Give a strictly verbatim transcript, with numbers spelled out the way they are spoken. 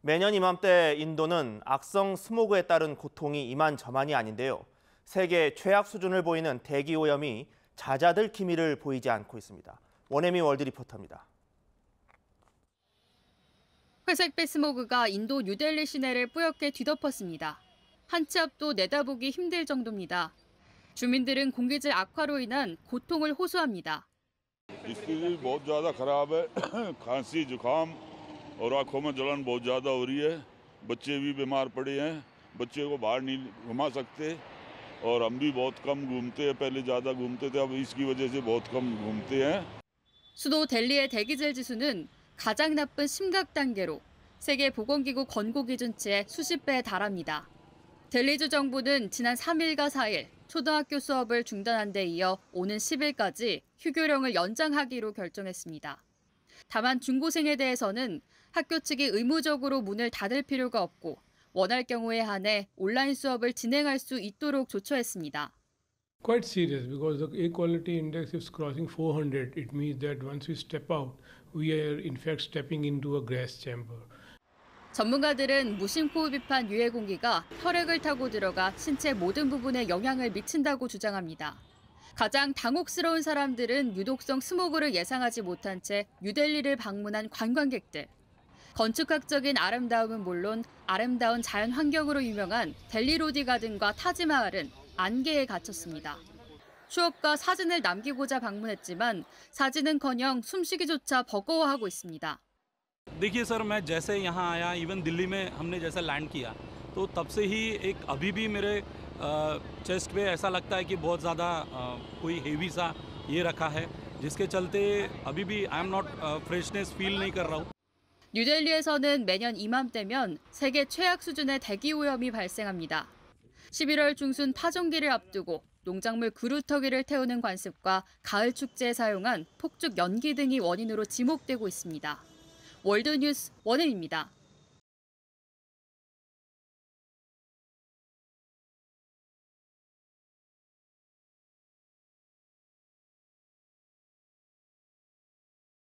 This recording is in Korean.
매년 이맘때 인도는 악성 스모그에 따른 고통이 이만저만이 아닌데요. 세계 최악 수준을 보이는 대기 오염이 잦아들 기미를 보이지 않고 있습니다. 원혜미 월드 리포터입니다. 회색빛 스모그가 인도 뉴델리 시내를 뿌옇게 뒤덮었습니다. 한 치 앞도 내다보기 힘들 정도입니다. 주민들은 공기질 악화로 인한 고통을 호소합니다. इसकी भी बहुत ज़्यादा खराब है खांसी जुकाम और आंखों में जलन बहुत ज़्यादा हो रही है बच्चे भी बीमार पड़े हैं बच्चे को बाहर नहीं घुमा सकते और हम भी बहुत कम घूमते हैं पहले ज़्यादा घूमते थे अब इसकी वजह से बहुत कम घूमते हैं. 수도 델리의 대기질 지수는 가장 나쁜 심각 단계로 세계 보건기구 권고 기준치의 수십 배에 달합니다. 델리주 정부는 지난 삼 일과 사 일 초등학교 수업을 중단한 데 이어 오는 십 일까지 휴교령을 연장하기로 결정했습니다. 다만 중고생에 대해서는 학교 측이 의무적으로 문을 닫을 필요가 없고 원할 경우에 한해 온라인 수업을 진행할 수 있도록 조처했습니다. Quite serious because the air quality index is crossing four hundred. It means that once we step out, we are in fact stepping into a gas chamber. 전문가들은 무심코 흡입한 유해 공기가 혈액을 타고 들어가 신체 모든 부분에 영향을 미친다고 주장합니다. 가장 당혹스러운 사람들은 유독성 스모그를 예상하지 못한 채 뉴델리를 방문한 관광객들. 건축학적인 아름다움은 물론 아름다운 자연 환경으로 유명한 델리 로디 가든과 타지마할은 안개에 갇혔습니다. 추억과 사진을 남기고자 방문했지만 사진은커녕 숨쉬기조차 버거워하고 있습니다. देखिए सर मैं जैसे यहाँ आया इवन दिल्ली में हमने जैसा लैंड किया तो तब से ही एक अभी भी मेरे चेस्ट पे ऐसा लगता है कि बहुत ज़्यादा कोई हेवी सा ये रखा है जिसके चलते अभी भी I am not freshness feel नहीं कर रहा हूँ. 뉴델리에서는 매년 이맘때면 세계 최악 수준의 대기 오염이 발생합니다. 십일월 중순 파종기를 앞두고 농작물 그루터기를 태우는 관습과 가을 축제에 사용한 폭죽 연기 등이 원인으로 지목되고 있습니다. 월드뉴스 원혜미입니다.